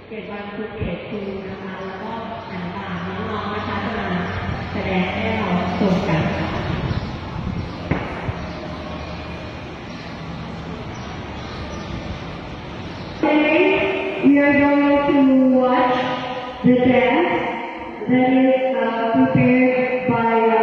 เกรดวันคือเกรดครูนะคะแล้วก็ต่างๆน้องๆนะคะจะมาแสดงให้เราชมกันค่ะ We are going to watch the dance that is prepared by